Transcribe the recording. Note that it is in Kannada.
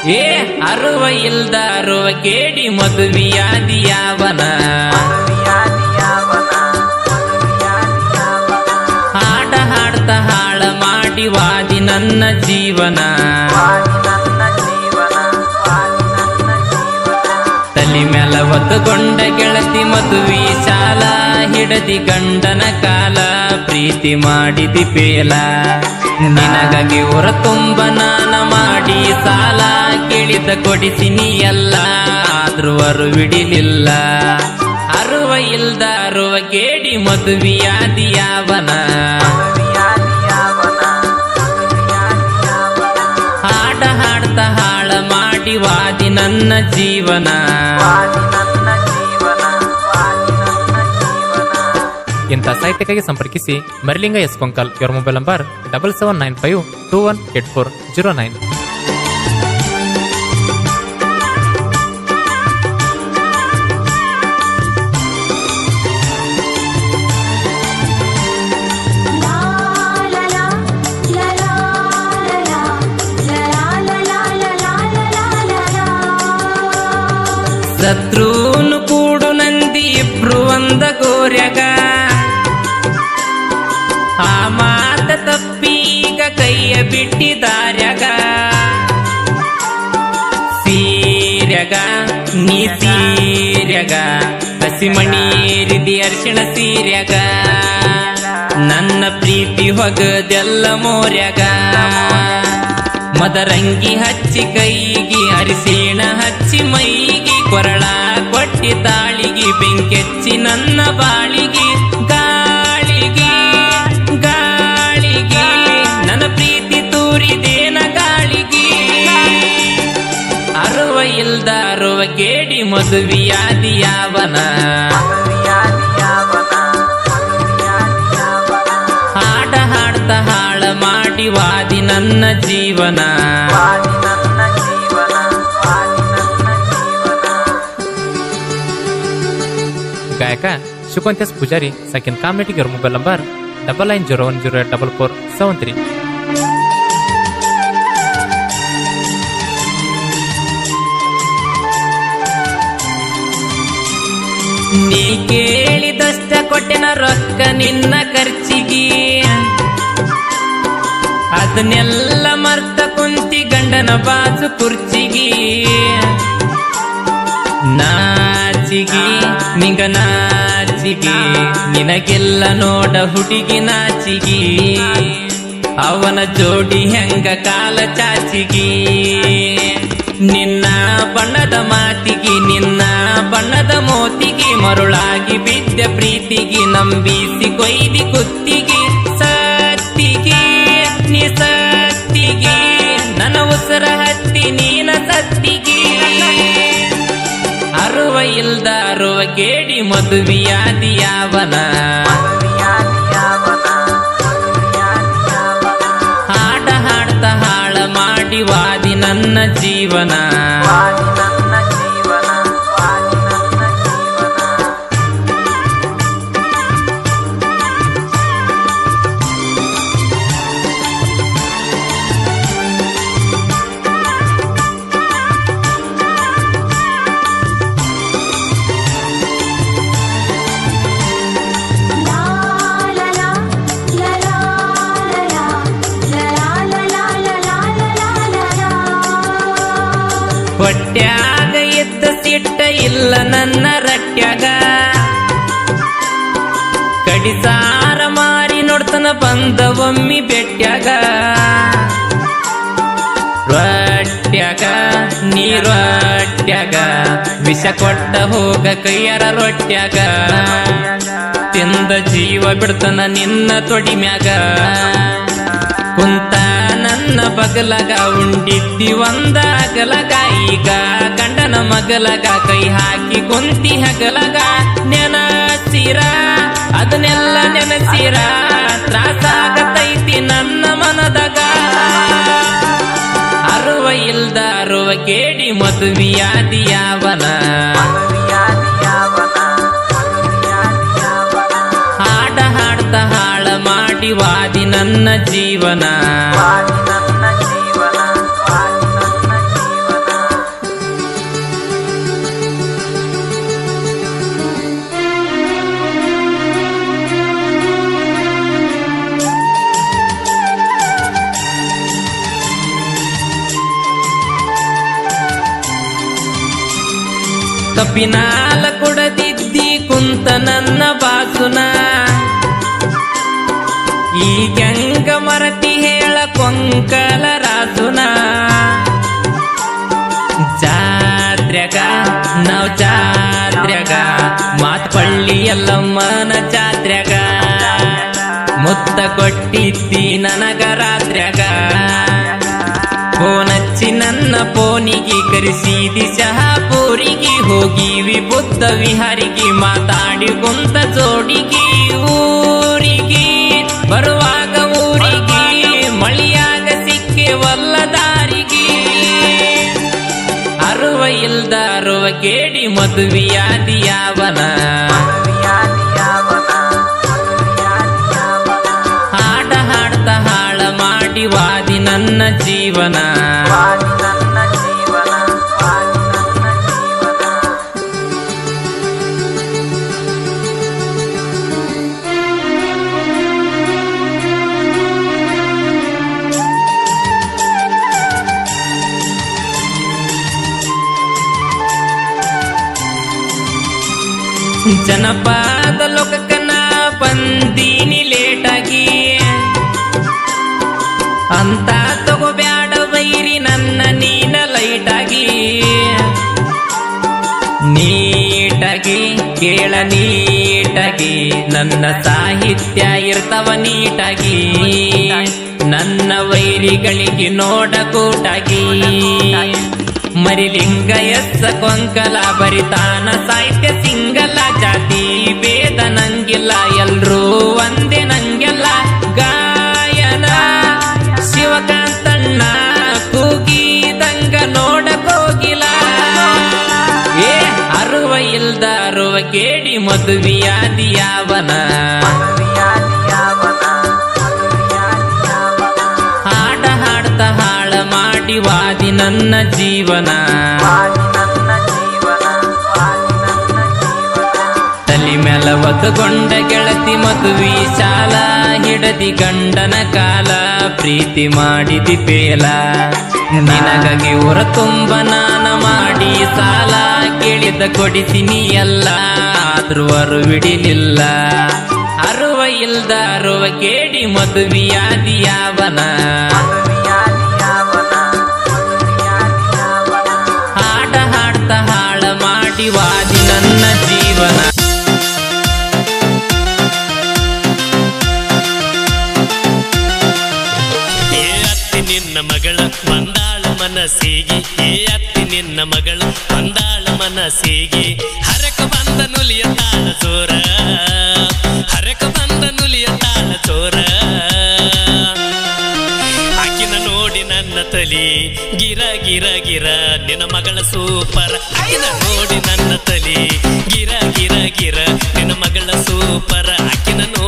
ಏ ಅರುವ ಇಲ್ದ ಅರುವ ಕೇಡಿ ಮದುವೆಯಾದಿಯಾವನ ಹಾಡ ಹಾಡ್ತ ಹಾಳ ಮಾಡಿ ವಾದಿ ನನ್ನ ಜೀವನ ತಲಿ ಮ್ಯಾಲ ಹೊತ್ತುಕೊಂಡ ಗೆಳತಿ ಮದುವೆ ಶಾಲ ಹಿಡದಿ ಗಂಡನ ಕಾಲ ಪ್ರೀತಿ ಮಾಡಿದಿ ಪೇಲ ನಿನಗಾಗಿ ಹೊರ ತುಂಬ ನಾನ ಮಾಡಿ ಸಾಲ ಕೇಳಿದ ಕೊಡಿಸಿನಿ ಎಲ್ಲ ಆದ್ರೂ ಅರುವಿಡಿಲಿಲ್ಲ ಅರುವ ಇಲ್ದ ಅರುವ ಕೇಡಿ ಮದುವೆಯಾದಿಯಾವನ ಹಾಡ ಹಾಡ್ತ ಹಾಳ ಮಾಡಿ ವಾದಿ ನನ್ನ ಜೀವನ ಇಂಥ ಸಾಹಿತ್ಯಕ್ಕಾಗಿ ಸಂಪರ್ಕಿಸಿ ಮರಿಲಿಂಗ ಎಸ್ ಕೊಂಕಲ್. ಇವರ ಮೊಬೈಲ್ ನಂಬರ್ 7795218409. ಶತ್ರುನು ಕೂಡು ನಂದಿ ಇಬ್ರು ಒಂದ ಗೋರ್ಯಾಗ ಆ ಮಾತ ತಪ್ಪೀಗ ಕೈಯ ಬಿಟ್ಟಿದಾರ್ಯಾಗ ಸೀರ್ಯಾಗ ನೀ ಸೀರ್ಯಾಗ ಹಸಿಮಣೀರಿದಿ ಅರ್ಶಿಣ ಸೀರ್ಯಾಗ ನನ್ನ ಪ್ರೀತಿ ಹೊಗದೆಲ್ಲ ಮೋರ್ಯಾಗ ಮದರಂಗಿ ಹಚ್ಚಿ ಕೈಗಿ ಅರಿಶಿಣ ಹಚ್ಚಿ ಮೈಗಿ ಕೊರಳ ಕೊಟ್ಟಿ ತಾಳಿಗಿ ಬೆಂಕೆಚ್ಚಿ ನನ್ನ ಬಾಳಿಗಿ ಗಾಳಿಗಿ ಗಾಳಿಗಿ ನನ್ನ ಪ್ರೀತಿ ತೂರಿದೇನ ಗಾಳಿಗಿ ಅರುವ ಇಲ್ದ ಅರುವ ಕೇಡಿ ಮದುವೆಯಾದಿಯಾವನ ಹಾಡ ಹಾಡ್ತ ಹಾಳ ಮಾಡಿ ವಾದಿ ನನ್ನ ಜೀವನ ಗಾಯಕ ಶಿವಕಾಂತ್ ಪೂಜಾರಿ ಸೆಕೆಂಡ್ ಕಾಮೆಡಿಗೆ ಇವರ ಮೊಬೈಲ್ ನಂಬರ್ 9901084473. ನೀ ಕೇಳಿದಷ್ಟ ಕೊಟ್ಟೆನ ರೊಕ್ಕ ನಿನ್ನ ಖರ್ಚಿಗಿ ಅದನ್ನೆಲ್ಲ ಮರ್ತ ಕುಂತಿ ಗಂಡನ ಬಾಜು ಕುರ್ಚಿಗಿ ನಾಚಿಗಿ ನಿಂಗ ನಾಚಿಗಿ ನಿನಗೆಲ್ಲ ನೋಡ ಹುಡುಗಿ ನಾಚಿಗಿ ಅವನ ಜೋಡಿ ಹೆಂಗ ಕಾಲ ಚಾಚಿಗಿ ನಿನ್ನ ಬಣ್ಣದ ಮಾತಿಗಿ ನಿನ್ನ ಬಣ್ಣದ ಮೋತಿಗಿ ಮರುಳಾಗಿ ಬಿದ್ದ ಪ್ರೀತಿಗಿ ನಂಬಿಸಿ ಕೊಯ್ದಿ ಕುತ್ತಿಗಿ ಸತ್ತಿಗಿ ನೀ ಸತ್ತಿಗಿ ನನ್ನ ಉಸಿರ ಹತ್ತಿ ನೀನ ಸತ್ತಿಗಿ ಅರುವ ಇಲ್ದ ಅರುವ ಕೇಡಿ ಮದುವೆಯಾದಿಯಾವನ ಹಾಡ ಹಾಡ್ತ ಹಾಳ ಮಾಡಿ ವಾದಿ ನನ್ನ ಜೀವನ ಹೊಟ್ಯಾಗ ಎದ್ದ ಸಿಟ್ಟ ಇಲ್ಲ ನನ್ನ ರಟ್ಯಾಗ ಕಡಿಸಾರ ಮಾರಿ ನೋಡ್ತನ ಬಂದ ಒಮ್ಮಿ ಬೆಟ್ಯಾಗ ರೊಟ್ಯಾಗ ನೀ ರೊಟ್ಯಾಗ ವಿಷ ಕೊಟ್ಟ ಹೋಗ ಕೈಯರ ರೊಟ್ಯಾಗ ತಿಂದ ಜೀವ ಬಿಡ್ತನ ನಿನ್ನ ತೊಡಿ ಮ್ಯಾಗ ಕುಂತ ನನ್ನ ಬಗಲಗ ಉಂಡಿದ್ದಿ ಒಂದ ಅಗಲಗ ಈಗ ಗಂಡನ ಮಗಲಗ ಕೈ ಹಾಕಿ ಕುಂತಿ ಹಗಲಗ ನೆನಸಿರ ಅದನ್ನೆಲ್ಲ ನೆನಸಿರ ತ್ರಾಸಾಗತೈತಿ ನನ್ನ ಮನದಾಗ ಅರುವ ಇಲ್ದ ಅರುವ ಕೇಡಿ ಮದುವೆಯಾದಿಯಾವನ ಹಾಡ ಹಾಡ್ತ ಹಾಳ ಮಾಡಿ ವಾದಿ ನನ್ನ ಜೀವನ ದಿನಾಲ ಕುಡದಿದ್ದಿ ಕುಂತ ನನ್ನ ಬಾಸುನ ಈಗಂಗ ಮರತಿ ಹೇಳ ಕೊಂಕಲ ರಾಸುನ ಜಾತ್ರ್ಯಾಗ ನಾವ್ ಜಾತ್ರ್ಯಾಗ ಮಾತ್ ಪಳ್ಳಿ ಎಲ್ಲಮ್ಮನ ಜಾತ್ರ್ಯಾಗ ಮುತ್ತ ಕೊಟ್ಟಿದ್ದಿ ನನಗ ರಾತ್ರ್ಯಾಗ ಫೋನಚ್ಚಿ ನನ್ನ ಫೋನಿಗೆ ಕರೆಸಿದಿ ಶಹಾಪುರಿಗೆ ಹೋಗಿವಿ ಬುದ್ಧ ವಿಹಾರಿಗೆ ಮಾತಾಡಿ ಕುಂತ ಜೋಡಿಗೆ ಊರಿಗೆ ಬರುವಾಗ ಊರಿಗೆ ಮಳಿಯಾಗ ಸಿಕ್ಕೆವಲ್ಲ ದಾರಿಗೆ ಅರುವ ಇಲ್ದ ಅರುವ ಕೇಳಿ ಮದುವೆಯಾದಿ ಯಾವನ ಹಾಡ ಹಾಡ್ತ ಹಾಳ ಮಾಡಿ ವಾದಿ ನನ್ನ ಜೀವನ ಜನಪದ ಲೋಕಕ್ಕನ ಬಂದೀನಿ ಲೇಟಾಗಿ ಅಂತ ತಗೋಬ್ಯಾಡ ಬೈರಿ ನನ್ನ ನೀನ ಲೈಟಾಗಿ ನೀಟಾಗಿ ಕೇಳ ನೀಟಾಗಿ ನನ್ನ ಸಾಹಿತ್ಯ ಇರ್ತವ ನೀಟಾಗಿ ನನ್ನ ವೈರಿಗಳಿಗೆ ನೋಡ ಕೂಟಾಗಿ ಮರಿಲಿಂಗ ಎಸ್ಸ ಕೊಂಕಲ ಬರಿತಾನ ಸಾಹಿತ್ಯ ಸಿಂಗಲ್ಲ ಜಾತಿ ಭೇದ ನಂಗಿಲ್ಲ ಎಲ್ರೂ ಒಂದೇ ನಂಗೆಲ್ಲ ಗಾಯನ ಶಿವಕಾಂತಣ್ಣ ಕೂಗಿದಂಗ ನೋಡಕೋಗಿಲ್ಲ ಏ ಅರುವ ಇಲ್ದ ಅರುವ ಕೇಳಿ ಮದುವೆಯಾದಿ ಯಾವನ ಹಾಡ ಹಾಡ್ತ ಹಾಳ ಮಾಡಿ ವಾದಿ ನನ್ನ ಜೀವನ ತಲಿ ಮೇಲ ಒತ್ತುಕೊಂಡ ಗೆಳತಿ ಮದುವೆ ಶಾಲ ಹಿಡದಿ ಗಂಡನ ಕಾಲ ಪ್ರೀತಿ ಮಾಡಿದಿ ಪೇಲ ನಿನಗಾಗಿ ಊರ ತುಂಬ ನಾನ ಮಾಡಿ ಸಾಲ ಕೇಳಿದ ಕೊಡಿಸಿನಿ ಎಲ್ಲ ಆದ್ರೂ ಅರುವಿಡಿಲಿಲ್ಲ ಅರುವ ಇಲ್ದ ಅರುವ ಕೇಳಿ ಮದುವೆಯಾದಿ ಯಾವನ ಹಾಡ ಹಾಡ್ತ ಹಾಳ ಮಾಡಿ ವಾದಿ ನನ್ನ ಜೀವನ ನಿನ್ನ ಮಗಳ ಬಂದಾಳ ಮನಸ್ಸಿಗೆ ಅತ್ತಿ ನಿನ್ನ ಮಗಳು ಬಂದಾಳ ಮನಸ್ಸಿಗೆ ಹರಕ ಬಂದ ನುಲಿಯ ತಾಳ ಚೋರ ಹರಕ ಬಂದ ನುಲಿಯ ತಾಳ ಚೋರ ಆಕಿನ ನೋಡಿ ನನ್ನ ತಲಿ ಗಿರ ಗಿರ ಗಿರ ನಿನ್ನ ಮಗಳ ಸೂಪರ್ ಆಕಿನ ನೋಡಿ ನನ್ನ ತಲಿ ಗಿರ ಗಿರ ಗಿರ ನಿನ್ನ ಮಗಳ ಸೂಪರ್ ಆಕಿನ